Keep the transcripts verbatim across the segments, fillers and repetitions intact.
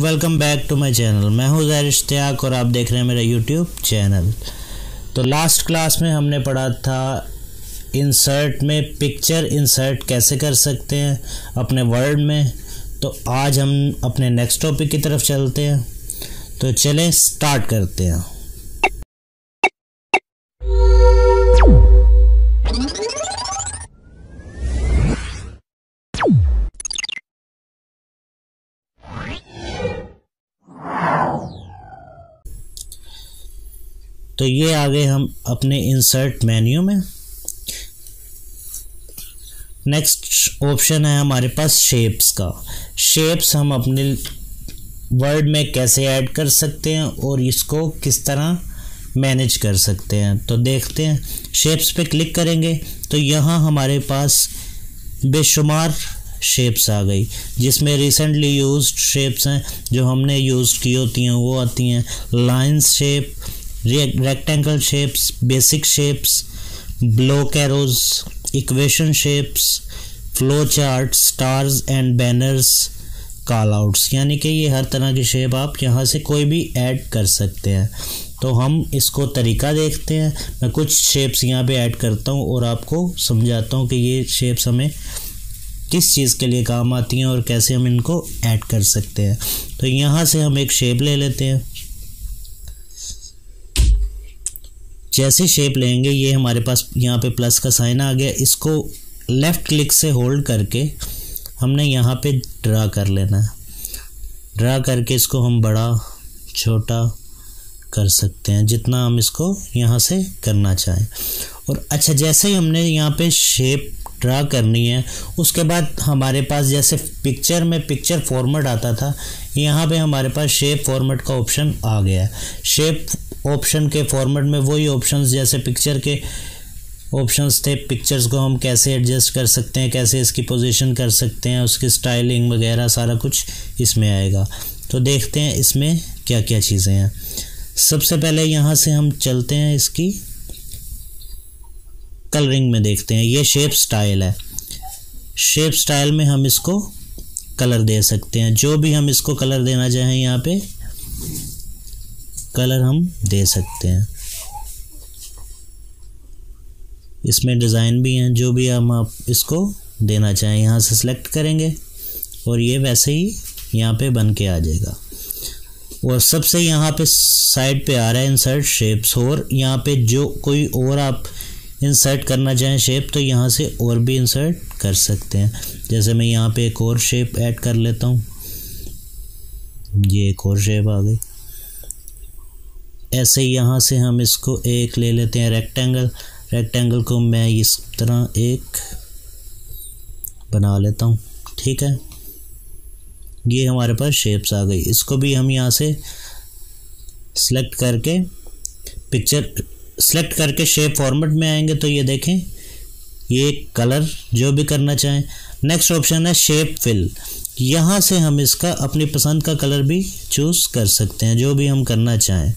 Welcome back to my channel. मैं हूं ज़ाहिर इश्तियाक और आप देख रहे हैं मेरा यूट्यूब चैनल। तो लास्ट क्लास में हमने पढ़ा था इंसर्ट में पिक्चर इंसर्ट कैसे कर सकते हैं अपने वर्ड में। तो आज हम अपने नेक्स्ट टॉपिक की तरफ चलते हैं। तो चलें स्टार्ट करते हैं। तो ये आ गए हम अपने इंसर्ट मेन्यू में। नेक्स्ट ऑप्शन है हमारे पास शेप्स का। शेप्स हम अपने वर्ड में कैसे ऐड कर सकते हैं और इसको किस तरह मैनेज कर सकते हैं। तो देखते हैं, शेप्स पे क्लिक करेंगे तो यहाँ हमारे पास बेशुमार शेप्स आ गई, जिसमें रिसेंटली यूज्ड शेप्स हैं जो हमने यूज़ की होती हैं वो आती हैं। Lines shape, rectangle shapes, basic shapes, block arrows, equation shapes, flow chart, stars and banners, callouts. यानी कि ये हर तरह की शेप आप यहाँ से कोई भी ऐड कर सकते हैं। तो हम इसको तरीका देखते हैं। मैं कुछ शेप्स यहाँ पे ऐड करता हूँ और आपको समझाता हूँ कि ये शेप्स हमें किस चीज़ के लिए काम आती हैं और कैसे हम इनको ऐड कर सकते हैं। तो यहाँ से हम एक शेप ले लेते हैं। जैसे शेप लेंगे ये हमारे पास यहाँ पे प्लस का साइन आ गया। इसको लेफ़्ट क्लिक से होल्ड करके हमने यहाँ पे ड्रा कर लेना है। ड्रा करके इसको हम बड़ा छोटा कर सकते हैं जितना हम इसको यहाँ से करना चाहें। और अच्छा, जैसे ही हमने यहाँ पे शेप ड्रा करनी है उसके बाद हमारे पास जैसे पिक्चर में पिक्चर फॉर्मेट आता था, यहाँ पे हमारे पास शेप फॉर्मेट का ऑप्शन आ गया है। शेप ऑप्शन के फॉर्मेट में वही ऑप्शंस जैसे पिक्चर के ऑप्शंस थे, पिक्चर्स को हम कैसे एडजस्ट कर सकते हैं, कैसे इसकी पोजीशन कर सकते हैं, उसकी स्टाइलिंग वगैरह सारा कुछ इसमें आएगा। तो देखते हैं इसमें क्या क्या चीज़ें हैं। सबसे पहले यहाँ से हम चलते हैं इसकी कलरिंग में, देखते हैं। ये शेप स्टाइल है। शेप स्टाइल में हम इसको कलर दे सकते हैं, जो भी हम इसको कलर देना चाहें यहाँ पे कलर हम दे सकते हैं। इसमें डिज़ाइन भी हैं, जो भी हम आप इसको देना चाहें यहाँ से सिलेक्ट करेंगे और ये वैसे ही यहाँ पे बन के आ जाएगा। और सबसे यहाँ पे साइड पे आ रहा है इंसर्ट शेप्स, और यहाँ पे जो कोई और आप इंसर्ट करना चाहें शेप तो यहाँ से और भी इंसर्ट कर सकते हैं। जैसे मैं यहाँ पे एक और शेप ऐड कर लेता हूँ। ये एक और शेप आ गई। ऐसे ही यहाँ से हम इसको एक ले लेते हैं रेक्टेंगल। रेक्टेंगल को मैं इस तरह एक बना लेता हूँ, ठीक है। ये हमारे पास शेप्स आ गई। इसको भी हम यहाँ से सिलेक्ट करके पिक्चर सेलेक्ट करके शेप फॉर्मेट में आएंगे तो ये देखें, ये कलर जो भी करना चाहें। नेक्स्ट ऑप्शन है शेप फिल। यहाँ से हम इसका अपनी पसंद का कलर भी चूज़ कर सकते हैं, जो भी हम करना चाहें।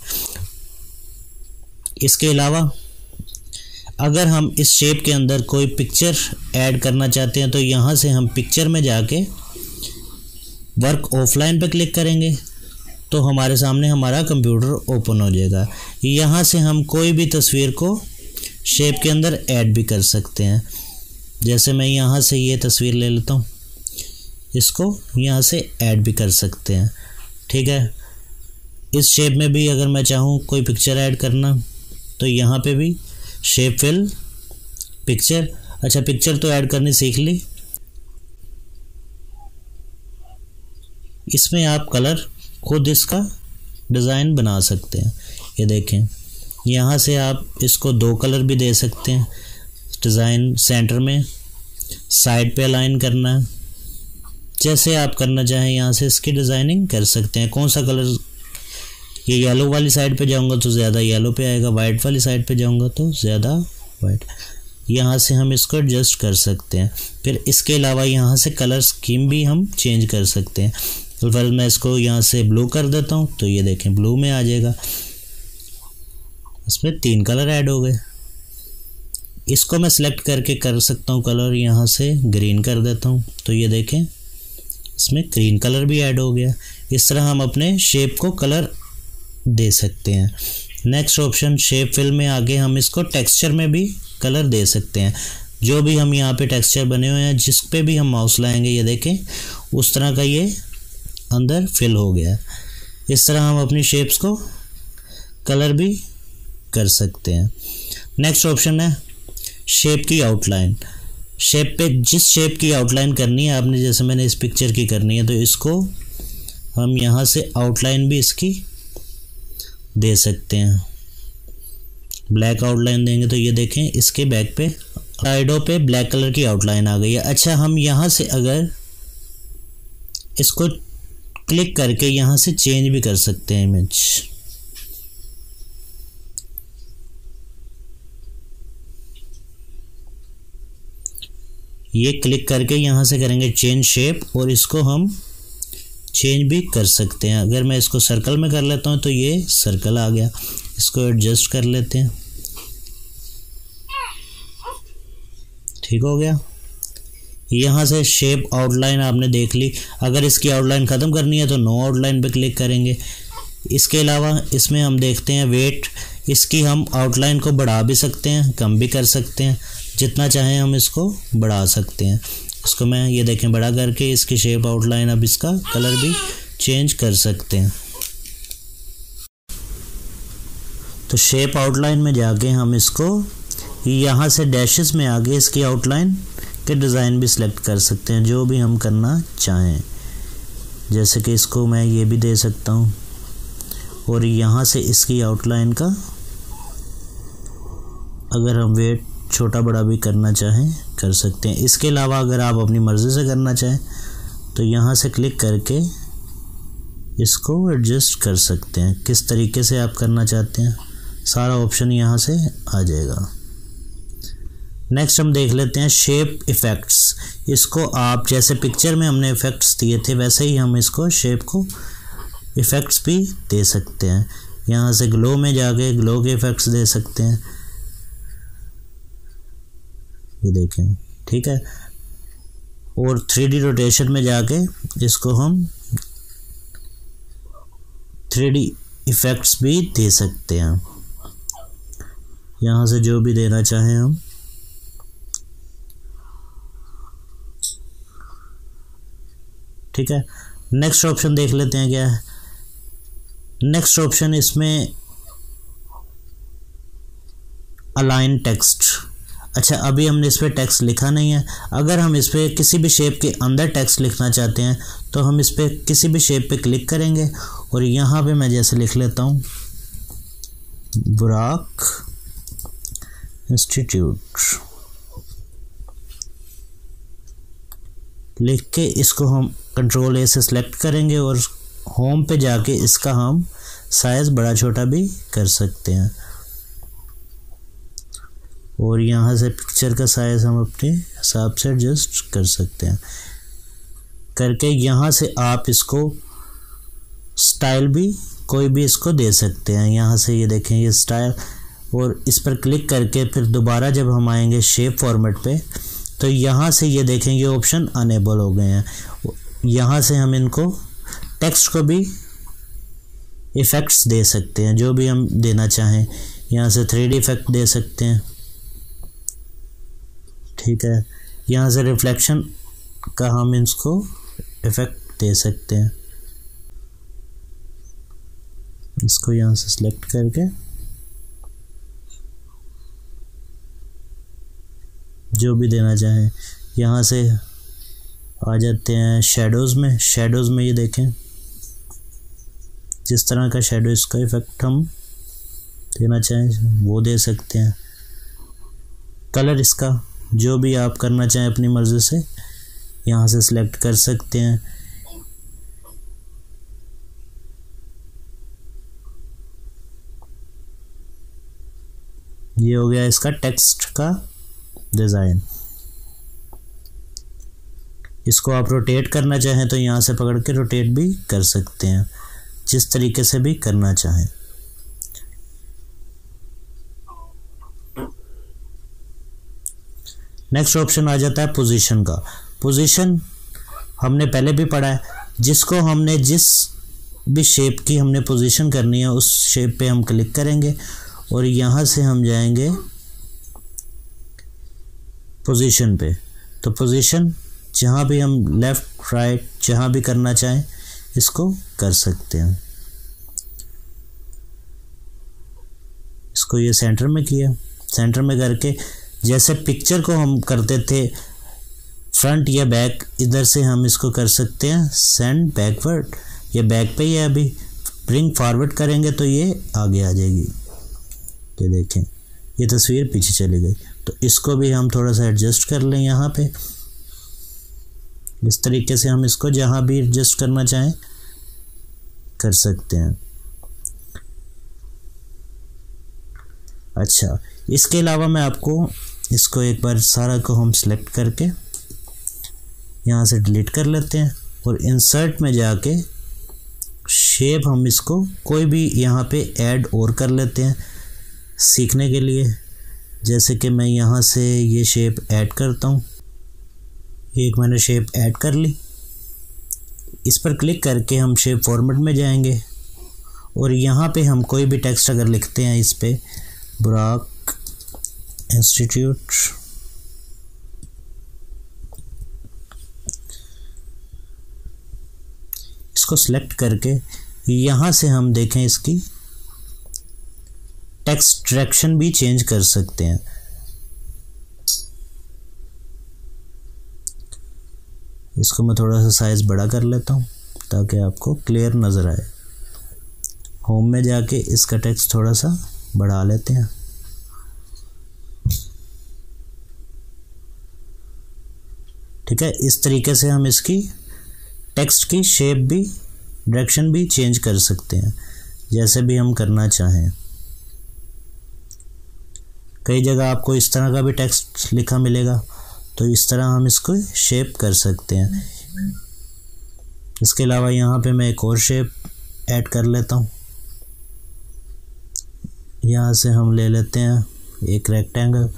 इसके अलावा अगर हम इस शेप के अंदर कोई पिक्चर ऐड करना चाहते हैं तो यहाँ से हम पिक्चर में जाके वर्क ऑफलाइन पे क्लिक करेंगे तो हमारे सामने हमारा कंप्यूटर ओपन हो जाएगा। यहाँ से हम कोई भी तस्वीर को शेप के अंदर ऐड भी कर सकते हैं। जैसे मैं यहाँ से ये तस्वीर ले लेता हूँ, इसको यहाँ से ऐड भी कर सकते हैं, ठीक है। इस शेप में भी अगर मैं चाहूँ कोई पिक्चर ऐड करना तो यहाँ पे भी शेप फिल पिक्चर। अच्छा, पिक्चर तो ऐड करनी सीख ली। इसमें आप कलर खुद इसका डिज़ाइन बना सकते हैं। ये देखें, यहाँ से आप इसको दो कलर भी दे सकते हैं। डिज़ाइन सेंटर में, साइड पे अलाइन करना है, जैसे आप करना चाहें यहाँ से इसकी डिज़ाइनिंग कर सकते हैं। कौन सा कलर, ये येलो वाली साइड पे जाऊँगा तो ज़्यादा येलो पे आएगा, वाइट वाली साइड पे जाऊँगा तो ज़्यादा वाइट। यहाँ से हम इसको एडजस्ट कर सकते हैं। फिर इसके अलावा यहाँ से कलर स्कीम भी हम चेंज कर सकते हैं। तो फिर मैं इसको यहाँ से ब्लू कर देता हूँ तो ये देखें ब्लू में आ जाएगा। इसमें तीन कलर ऐड हो गए। इसको मैं सिलेक्ट करके कर सकता हूँ कलर, यहाँ से ग्रीन कर देता हूँ तो ये देखें इसमें ग्रीन कलर भी ऐड हो गया। इस तरह हम अपने शेप को कलर दे सकते हैं। नेक्स्ट ऑप्शन शेप फिल में आगे हम इसको टेक्सचर में भी कलर दे सकते हैं। जो भी हम यहाँ पे टेक्सचर बने हुए हैं जिस पे भी हम माउस लाएंगे ये देखें उस तरह का ये अंदर फिल हो गया। इस तरह हम अपनी शेप्स को कलर भी कर सकते हैं। नेक्स्ट ऑप्शन है शेप की आउटलाइन। शेप पे जिस शेप की आउटलाइन करनी है आपने, जैसे मैंने इस पिक्चर की करनी है, तो इसको हम यहाँ से आउटलाइन भी इसकी दे सकते हैं। ब्लैक आउटलाइन देंगे तो ये देखें इसके बैक पे साइडों पे ब्लैक कलर की आउटलाइन आ गई है। अच्छा, हम यहाँ से अगर इसको क्लिक करके यहाँ से चेंज भी कर सकते हैं इमेज। ये क्लिक करके यहाँ से करेंगे चेंज शेप और इसको हम चेंज भी कर सकते हैं। अगर मैं इसको सर्कल में कर लेता हूँ तो ये सर्कल आ गया। इसको एडजस्ट कर लेते हैं, ठीक हो गया। यहाँ से शेप आउटलाइन आपने देख ली। अगर इसकी आउटलाइन ख़त्म करनी है तो नो आउटलाइन पे क्लिक करेंगे। इसके अलावा इसमें हम देखते हैं वेट। इसकी हम आउटलाइन को बढ़ा भी सकते हैं, कम भी कर सकते हैं, जितना चाहें हम इसको बढ़ा सकते हैं। इसको मैं ये देखें बड़ा करके इसकी शेप आउटलाइन, अब इसका कलर भी चेंज कर सकते हैं। तो शेप आउटलाइन में जाके हम इसको यहाँ से डैशेस में आगे इसकी आउटलाइन के डिज़ाइन भी सिलेक्ट कर सकते हैं जो भी हम करना चाहें। जैसे कि इसको मैं ये भी दे सकता हूँ और यहाँ से इसकी आउटलाइन का अगर हम वेट छोटा बड़ा भी करना चाहें कर सकते हैं। इसके अलावा अगर आप अपनी मर्ज़ी से करना चाहें तो यहाँ से क्लिक करके इसको एडजस्ट कर सकते हैं। किस तरीके से आप करना चाहते हैं सारा ऑप्शन यहाँ से आ जाएगा। नेक्स्ट हम देख लेते हैं शेप इफ़ेक्ट्स। इसको आप जैसे पिक्चर में हमने इफ़ेक्ट्स दिए थे वैसे ही हम इसको शेप को इफ़ेक्ट्स भी दे सकते हैं। यहाँ से ग्लो में जाके ग्लो के इफ़ेक्ट्स दे सकते हैं, ये देखें, ठीक है। और थ्री डी रोटेशन में जाके इसको हम थ्री डी इफ़ेक्ट्स भी दे सकते हैं। यहाँ से जो भी देना चाहें हम, ठीक है। नेक्स्ट ऑप्शन देख लेते हैं क्या है। नेक्स्ट ऑप्शन इसमें अलाइन टेक्स्ट। अच्छा, अभी हमने इस पर टेक्स्ट लिखा नहीं है। अगर हम इस पर किसी भी शेप के अंदर टेक्स्ट लिखना चाहते हैं तो हम इस पर किसी भी शेप पे क्लिक करेंगे और यहाँ पे मैं जैसे लिख लेता हूँ बुराक इंस्टीट्यूट, लिख के इसको हम कंट्रोल ए से सिलेक्ट करेंगे और होम पे जाके इसका हम साइज़ बड़ा छोटा भी कर सकते हैं। और यहाँ से पिक्चर का साइज़ हम अपने हिसाब से एडजस्ट कर सकते हैं। करके यहाँ से आप इसको स्टाइल भी कोई भी इसको दे सकते हैं। यहाँ से ये देखें ये स्टाइल, और इस पर क्लिक करके फिर दोबारा जब हम आएंगे शेप फॉर्मेट पे तो यहाँ से ये देखें ये ऑप्शन अनेबल हो गए हैं। यहाँ से हम इनको टेक्स्ट को भी इफ़ेक्ट्स दे सकते हैं जो भी हम देना चाहें। यहाँ से थ्री डी इफ़ेक्ट दे सकते हैं, ठीक है। यहाँ से रिफ्लेक्शन का हम इसको इफ़ेक्ट दे सकते हैं। इसको यहाँ से सिलेक्ट करके जो भी देना चाहें। यहाँ से आ जाते हैं शेडोज़ में। शेडोज़ में ये देखें जिस तरह का शेडो इसका इफ़ेक्ट हम देना चाहें वो दे सकते हैं। कलर इसका जो भी आप करना चाहें अपनी मर्ज़ी से यहाँ से सिलेक्ट कर सकते हैं। ये हो गया इसका टेक्स्ट का डिज़ाइन। इसको आप रोटेट करना चाहें तो यहाँ से पकड़ के रोटेट भी कर सकते हैं, जिस तरीके से भी करना चाहें। नेक्स्ट ऑप्शन आ जाता है पोजीशन का। पोजीशन हमने पहले भी पढ़ा है, जिसको हमने जिस भी शेप की हमने पोजीशन करनी है उस शेप पे हम क्लिक करेंगे और यहाँ से हम जाएंगे पोजीशन पे। तो पोजीशन जहाँ भी हम लेफ़्ट राइट जहाँ भी करना चाहें इसको कर सकते हैं। इसको ये सेंटर में किया, सेंटर में करके जैसे पिक्चर को हम करते थे फ्रंट या बैक, इधर से हम इसको कर सकते हैं सेंड बैकवर्ड। ये बैक पे ही है, अभी ब्रिंग फॉरवर्ड करेंगे तो ये आगे आ जाएगी। ये देखें ये तस्वीर पीछे चली गई। तो इसको भी हम थोड़ा सा एडजस्ट कर लें यहाँ पे। इस तरीके से हम इसको जहाँ भी एडजस्ट करना चाहें कर सकते हैं। अच्छा, इसके अलावा मैं आपको इसको एक बार सारा को हम सिलेक्ट करके यहाँ से डिलीट कर लेते हैं और इंसर्ट में जाके शेप हम इसको कोई भी यहाँ पे ऐड और कर लेते हैं सीखने के लिए। जैसे कि मैं यहाँ से ये शेप ऐड करता हूँ, ये एक मैंने शेप ऐड कर ली। इस पर क्लिक करके हम शेप फॉर्मेट में जाएंगे और यहाँ पे हम कोई भी टेक्स्ट अगर लिखते हैं इस पे बुराक इंस्टीट्यूट, इसको सिलेक्ट करके यहाँ से हम देखें इसकी टेक्स्ट डायरेक्शन भी चेंज कर सकते हैं। इसको मैं थोड़ा सा साइज बड़ा कर लेता हूँ ताकि आपको क्लियर नज़र आए। होम में जाके इसका टेक्स्ट थोड़ा सा बढ़ा लेते हैं। ठीक है, इस तरीके से हम इसकी टेक्स्ट की शेप भी डायरेक्शन भी चेंज कर सकते हैं जैसे भी हम करना चाहें। कई जगह आपको इस तरह का भी टेक्स्ट लिखा मिलेगा, तो इस तरह हम इसको शेप कर सकते हैं। इसके अलावा यहाँ पे मैं एक और शेप ऐड कर लेता हूँ। यहाँ से हम ले लेते हैं एक रेक्टेंगल,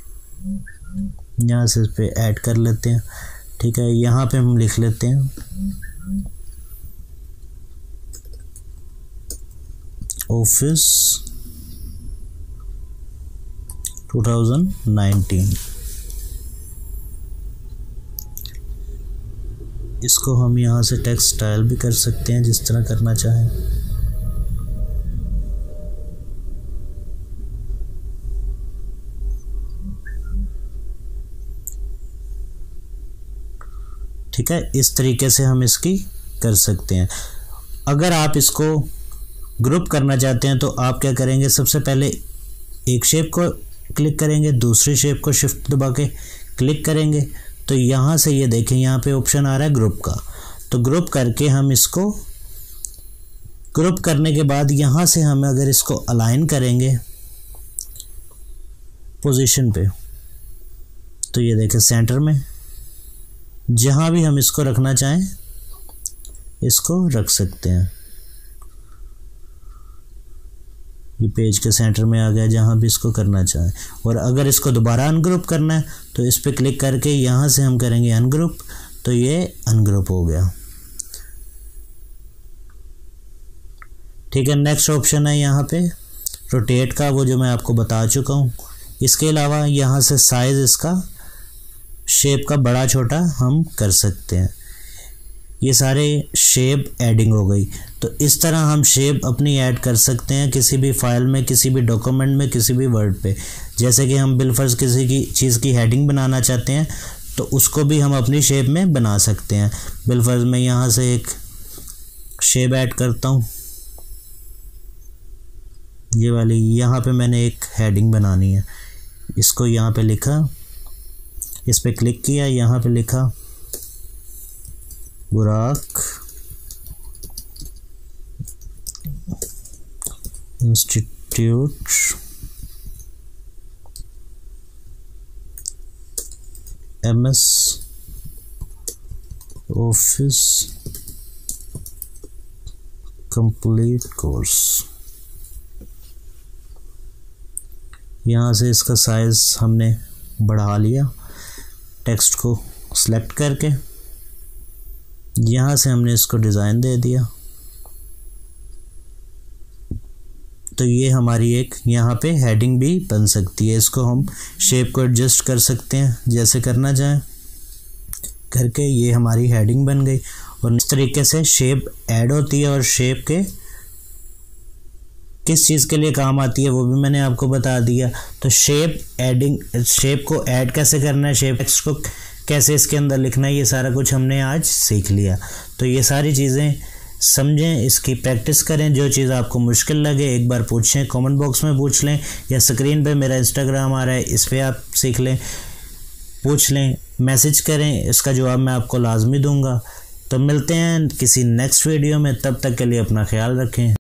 यहाँ से इस पे ऐड कर लेते हैं। ठीक है, यहाँ पे हम लिख लेते हैं ऑफिस टू थाउजेंड नाइनटीन। इसको हम यहाँ से टेक्स्ट स्टाइल भी कर सकते हैं जिस तरह करना चाहें। ठीक है, इस तरीके से हम इसकी कर सकते हैं। अगर आप इसको ग्रुप करना चाहते हैं तो आप क्या करेंगे, सबसे पहले एक शेप को क्लिक करेंगे, दूसरी शेप को शिफ्ट दबा के क्लिक करेंगे तो यहाँ से ये देखें यहाँ पे ऑप्शन आ रहा है ग्रुप का। तो ग्रुप करके हम इसको ग्रुप करने के बाद यहाँ से हम अगर इसको अलाइन करेंगे पोजीशन पे तो ये देखें सेंटर में जहाँ भी हम इसको रखना चाहें इसको रख सकते हैं। ये पेज के सेंटर में आ गया जहाँ भी इसको करना चाहें। और अगर इसको दोबारा अनग्रुप करना है तो इस पर क्लिक करके यहाँ से हम करेंगे अनग्रुप, तो ये अनग्रुप हो गया। ठीक है, नेक्स्ट ऑप्शन है यहाँ पे रोटेट का, वो जो मैं आपको बता चुका हूँ। इसके अलावा यहाँ से साइज़ इसका शेप का बड़ा छोटा हम कर सकते हैं। ये सारे शेप एडिंग हो गई। तो इस तरह हम शेप अपनी ऐड कर सकते हैं किसी भी फाइल में, किसी भी डॉक्यूमेंट में, किसी भी वर्ड पे। जैसे कि हम बिलफर्ज किसी की चीज़ की हेडिंग बनाना चाहते हैं तो उसको भी हम अपनी शेप में बना सकते हैं। बिलफर्ज में यहाँ से एक शेप ऐड करता हूँ, ये वाली। यहाँ पे मैंने एक हेडिंग बनानी है, इसको यहाँ पे लिखा, इस पे क्लिक किया, यहाँ पे लिखा Burak institute M S office complete course. यहाँ से इसका साइज़ हमने बढ़ा लिया टेक्स्ट को सिलेक्ट करके। यहाँ से हमने इसको डिज़ाइन दे दिया, तो ये हमारी एक यहाँ पे हेडिंग भी बन सकती है। इसको हम शेप को एडजस्ट कर सकते हैं जैसे करना चाहें करके, ये हमारी हेडिंग बन गई। और इस तरीके से शेप ऐड होती है और शेप के किस चीज़ के लिए काम आती है वो भी मैंने आपको बता दिया। तो शेप एडिंग, शेप को ऐड कैसे करना है, शेप टेक्स्ट को कैसे इसके अंदर लिखना है, ये सारा कुछ हमने आज सीख लिया। तो ये सारी चीज़ें समझें, इसकी प्रैक्टिस करें। जो चीज़ आपको मुश्किल लगे एक बार पूछें, कमेंट बॉक्स में पूछ लें, या स्क्रीन पे मेरा इंस्टाग्राम आ रहा है इस पर आप सीख लें, पूछ लें, मैसेज करें, इसका जवाब मैं आपको लाजमी दूंगा। तो मिलते हैं किसी नेक्स्ट वीडियो में, तब तक के लिए अपना ख्याल रखें।